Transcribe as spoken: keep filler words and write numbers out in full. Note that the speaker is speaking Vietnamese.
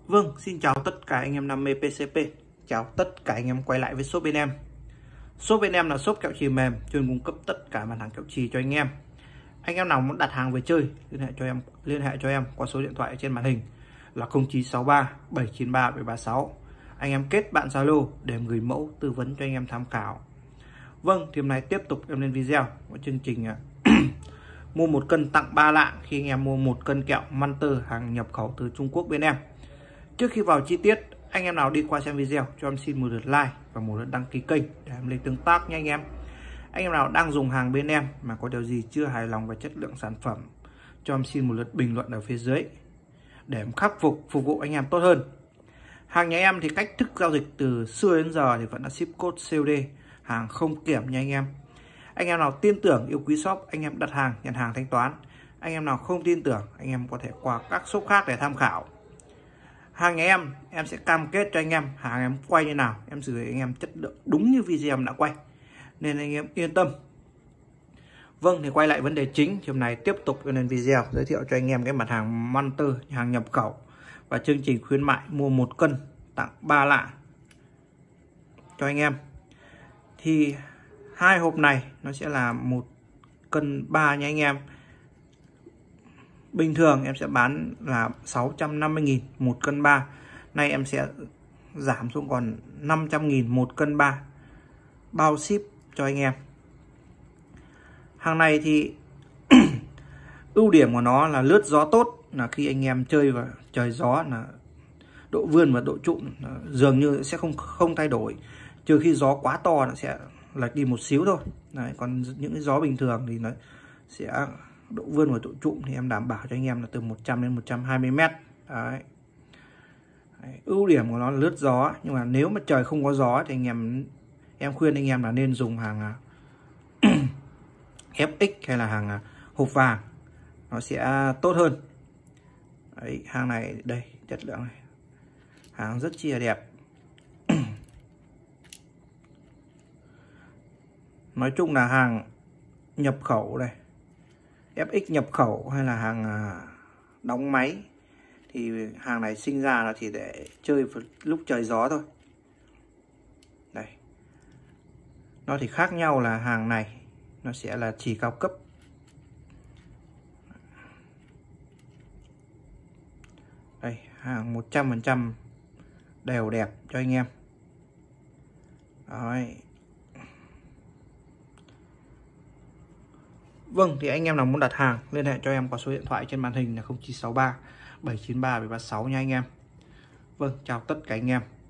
Vâng, xin chào tất cả anh em đam mê pê xê pê. Chào tất cả anh em quay lại với shop bên em. Shop bên em là shop kẹo chì mềm, chuyên cung cấp tất cả mặt hàng kẹo chì cho anh em. Anh em nào muốn đặt hàng về chơi, liên hệ cho em liên hệ cho em qua số điện thoại ở trên màn hình là không chín sáu ba bảy chín ba bảy ba sáu. Anh em kết bạn Zalo để em gửi mẫu tư vấn cho anh em tham khảo. Vâng, thì hôm nay tiếp tục em lên video của chương trình mua một cân tặng ba lạng khi anh em mua một cân kẹo Munter hàng nhập khẩu từ Trung Quốc bên em. Trước khi vào chi tiết, anh em nào đi qua xem video cho em xin một lượt like và một lượt đăng ký kênh để em lên tương tác nha anh em. Anh em nào đang dùng hàng bên em mà có điều gì chưa hài lòng về chất lượng sản phẩm cho em xin một lượt bình luận ở phía dưới để em khắc phục phục vụ anh em tốt hơn. Hàng nhà em thì cách thức giao dịch từ xưa đến giờ thì vẫn là ship code xê ô đê, hàng không kiểm nha anh em. Anh em nào tin tưởng yêu quý shop, anh em đặt hàng nhận hàng thanh toán. Anh em nào không tin tưởng, anh em có thể qua các shop khác để tham khảo. Hàng nhà em, em sẽ cam kết cho anh em hàng em quay như nào, em gửi anh em chất lượng đúng như video em đã quay, nên anh em yên tâm. Vâng, thì quay lại vấn đề chính, hôm nay tiếp tục lên video giới thiệu cho anh em cái mặt hàng Munter hàng nhập khẩu và chương trình khuyến mại mua một cân tặng ba lạng cho anh em. Thì hai hộp này nó sẽ là một cân ba nha anh em. Bình thường em sẽ bán là sáu trăm năm mươi nghìn một cân ba. Nay em sẽ giảm xuống còn năm trăm nghìn một cân ba, bao ship cho anh em. Hàng này thì ưu điểm của nó là lướt gió tốt, là khi anh em chơi vào trời gió là độ vươn và độ trụm dường như sẽ không không thay đổi, trừ khi gió quá to nó sẽ lệch đi một xíu thôi. Đấy, còn những cái gió bình thường thì nó sẽ độ vươn và độ trụm thì em đảm bảo cho anh em là từ một trăm đến một trăm hai mươi mét. Đấy. Đấy, ưu điểm của nó là lướt gió, nhưng mà nếu mà trời không có gió thì anh em em khuyên anh em là nên dùng hàng ép ích hay là hàng hộp vàng, nó sẽ tốt hơn. Đấy, hàng này đây, chất lượng này, hàng rất chi là đẹp. Nói chung là hàng nhập khẩu đây, ép ích nhập khẩu hay là hàng đóng máy thì hàng này sinh ra là chỉ để chơi lúc trời gió thôi. Đây, nó thì khác nhau là hàng này nó sẽ là chỉ cao cấp. Đây, hàng một trăm phần trăm đều đẹp cho anh em. Đấy. Vâng, thì anh em nào muốn đặt hàng liên hệ cho em qua số điện thoại trên màn hình là không chín sáu ba bảy chín ba bảy ba sáu nha anh em. Vâng, chào tất cả anh em.